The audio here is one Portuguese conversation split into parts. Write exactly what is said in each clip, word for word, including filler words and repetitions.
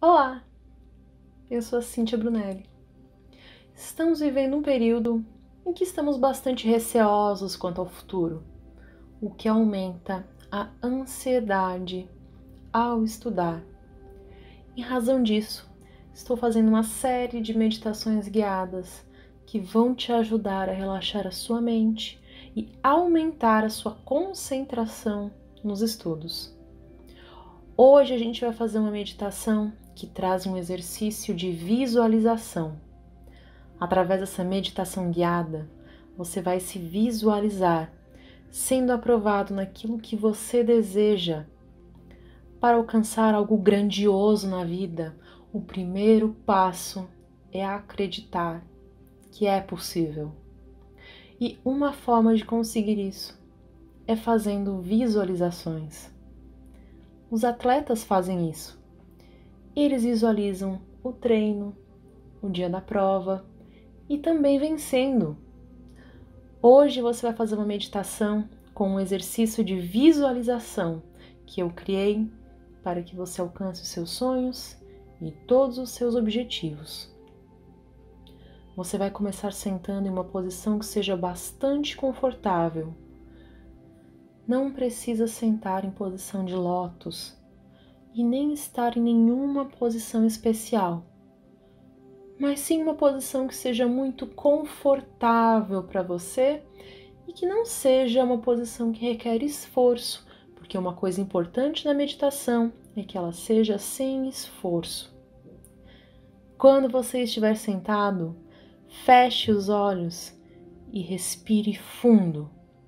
Olá, eu sou a Cíntia Brunelli. Estamos vivendo um período em que estamos bastante receosos quanto ao futuro, o que aumenta a ansiedade ao estudar. Em razão disso, estou fazendo uma série de meditações guiadas que vão te ajudar a relaxar a sua mente e aumentar a sua concentração nos estudos. Hoje a gente vai fazer uma meditação que traz um exercício de visualização. Através dessa meditação guiada, você vai se visualizar sendo aprovado naquilo que você deseja. Para alcançar algo grandioso na vida, o primeiro passo é acreditar que é possível. E uma forma de conseguir isso é fazendo visualizações. Os atletas fazem isso. Eles visualizam o treino, o dia da prova e também vencendo. Hoje você vai fazer uma meditação com um exercício de visualização que eu criei para que você alcance os seus sonhos e todos os seus objetivos. Você vai começar sentando em uma posição que seja bastante confortável. Não precisa sentar em posição de lótus e nem estar em nenhuma posição especial, mas sim uma posição que seja muito confortável para você e que não seja uma posição que requer esforço, porque uma coisa importante na meditação é que ela seja sem esforço. Quando você estiver sentado, feche os olhos e respire fundo.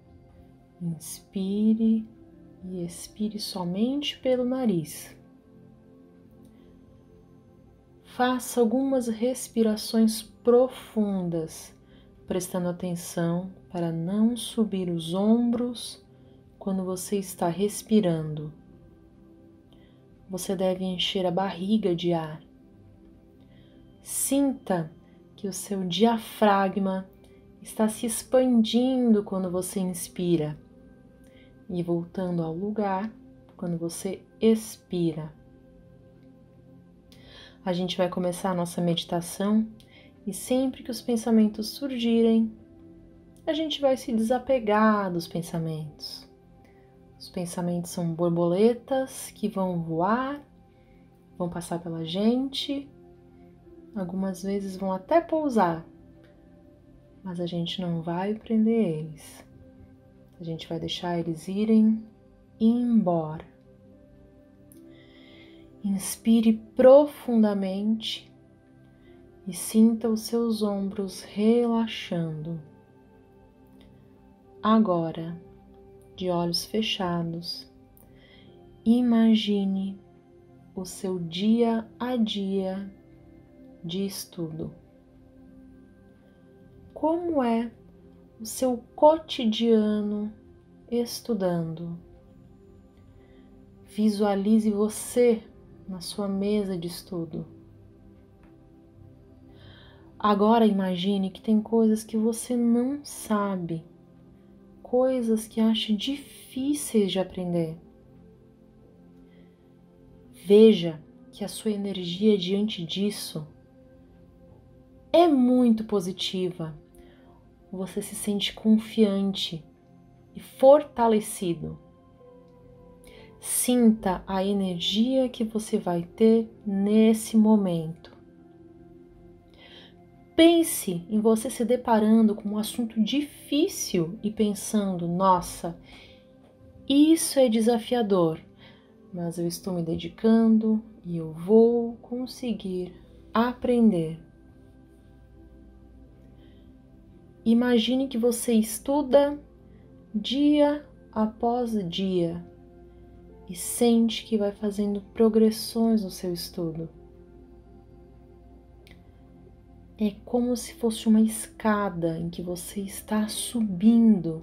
Inspire e expire somente pelo nariz. Faça algumas respirações profundas, prestando atenção para não subir os ombros quando você está respirando. Você deve encher a barriga de ar. Sinta que o seu diafragma está se expandindo quando você inspira e voltando ao lugar quando você expira. A gente vai começar a nossa meditação e sempre que os pensamentos surgirem, a gente vai se desapegar dos pensamentos. Os pensamentos são borboletas que vão voar, vão passar pela gente, algumas vezes vão até pousar, mas a gente não vai prender eles. A gente vai deixar eles irem embora. Inspire profundamente e sinta os seus ombros relaxando. Agora, de olhos fechados, imagine o seu dia a dia de estudo. Como é o seu cotidiano estudando? Visualize você na sua mesa de estudo. Agora imagine que tem coisas que você não sabe, coisas que acha difíceis de aprender. Veja que a sua energia diante disso é muito positiva. Você se sente confiante e fortalecido. Sinta a energia que você vai ter nesse momento. Pense em você se deparando com um assunto difícil e pensando, nossa, isso é desafiador, mas eu estou me dedicando e eu vou conseguir aprender. Imagine que você estuda dia após dia e sente que vai fazendo progressões no seu estudo. É como se fosse uma escada em que você está subindo.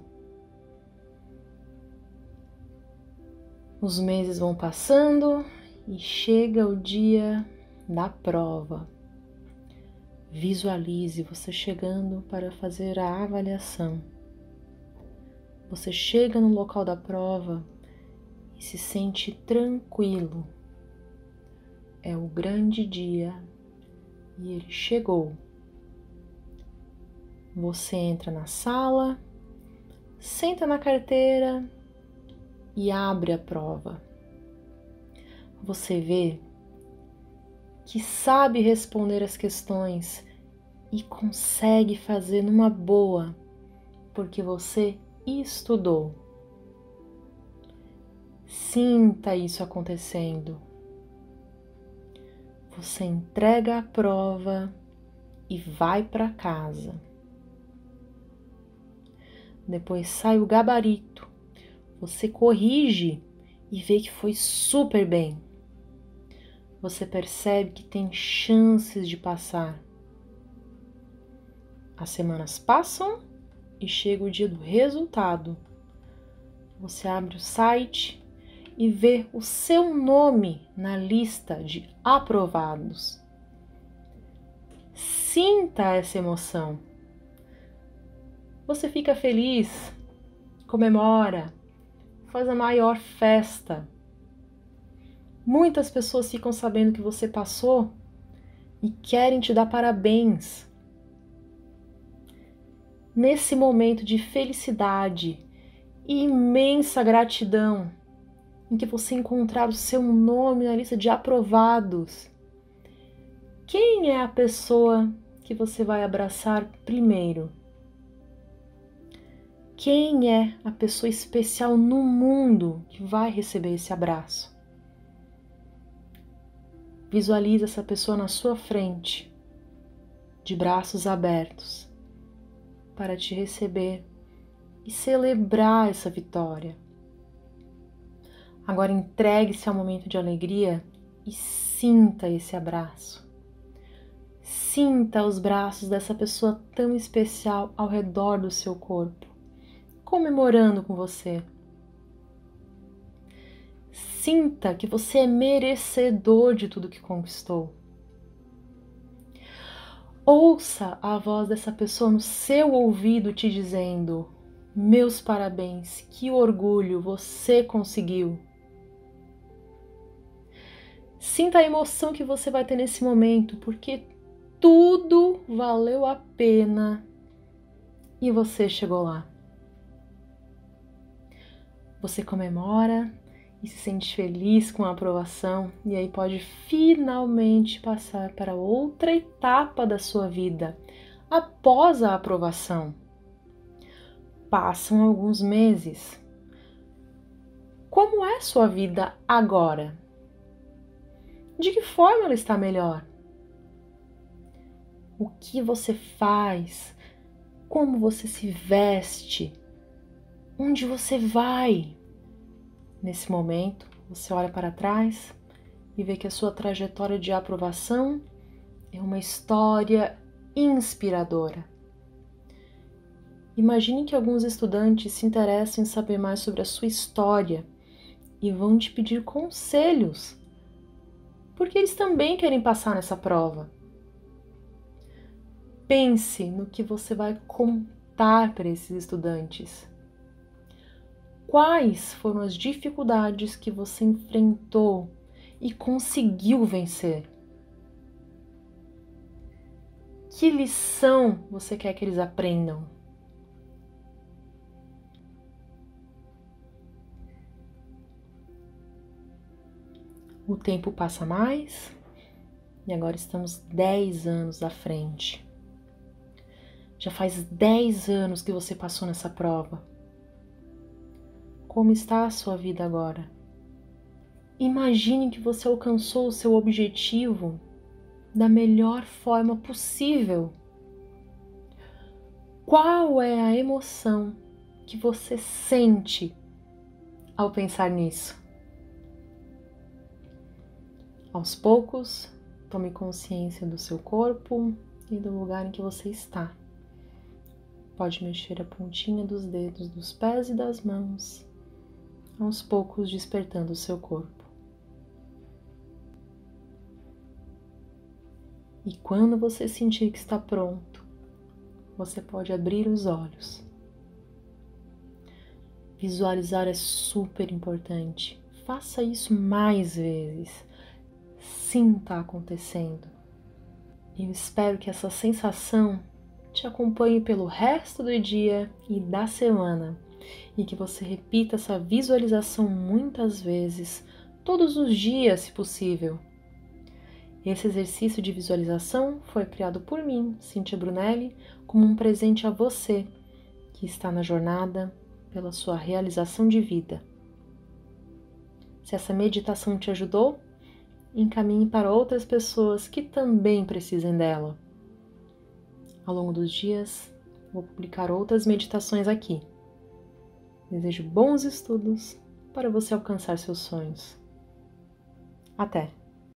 Os meses vão passando e chega o dia da prova. Visualize você chegando para fazer a avaliação. Você chega no local da prova e se sente tranquilo. é o grande dia e ele chegou. Você entra na sala, senta na carteira e abre a prova. Você vê que sabe responder as questões e consegue fazer numa boa, porque você estudou. Sinta isso acontecendo. Você entrega a prova e vai para casa. Depois sai o gabarito. Você corrige e vê que foi super bem. Você percebe que tem chances de passar. As semanas passam e chega o dia do resultado. Você abre o site e vê o seu nome na lista de aprovados. Sinta essa emoção. Você fica feliz, comemora, faz a maior festa. Muitas pessoas ficam sabendo que você passou e querem te dar parabéns. Nesse momento de felicidade e imensa gratidão, em que você encontrar o seu nome na lista de aprovados, quem é a pessoa que você vai abraçar primeiro? Quem é a pessoa especial no mundo que vai receber esse abraço? Visualize essa pessoa na sua frente, de braços abertos, para te receber e celebrar essa vitória. Agora entregue-se ao momento de alegria e sinta esse abraço. Sinta os braços dessa pessoa tão especial ao redor do seu corpo, comemorando com você. Sinta que você é merecedor de tudo que conquistou. Ouça a voz dessa pessoa no seu ouvido te dizendo: meus parabéns, que orgulho, você conseguiu. Sinta a emoção que você vai ter nesse momento, porque tudo valeu a pena e você chegou lá. Você comemora e se sente feliz com a aprovação, e aí pode finalmente passar para outra etapa da sua vida após a aprovação. Passam alguns meses. Como é sua vida agora? De que forma ela está melhor? O que você faz? Como você se veste? Onde você vai? Nesse momento, você olha para trás e vê que a sua trajetória de aprovação é uma história inspiradora. Imagine que alguns estudantes se interessem em saber mais sobre a sua história e vão te pedir conselhos, porque eles também querem passar nessa prova. Pense no que você vai contar para esses estudantes. Quais foram as dificuldades que você enfrentou e conseguiu vencer? Que lição você quer que eles aprendam? O tempo passa mais e agora estamos dez anos à frente. Já faz dez anos que você passou nessa prova. Como está a sua vida agora? Imagine que você alcançou o seu objetivo da melhor forma possível. Qual é a emoção que você sente ao pensar nisso? Aos poucos, tome consciência do seu corpo e do lugar em que você está. Pode mexer a pontinha dos dedos dos pés e das mãos, aos poucos despertando o seu corpo. E quando você sentir que está pronto, você pode abrir os olhos. Visualizar é super importante. Faça isso mais vezes. sinta acontecendo. Eu espero que essa sensação te acompanhe pelo resto do dia e da semana e que você repita essa visualização muitas vezes, todos os dias, se possível. Esse exercício de visualização foi criado por mim, Cíntia Brunelli, como um presente a você que está na jornada pela sua realização de vida. Se essa meditação te ajudou, encaminhe para outras pessoas que também precisem dela. Ao longo dos dias, vou publicar outras meditações aqui. Desejo bons estudos para você alcançar seus sonhos. Até!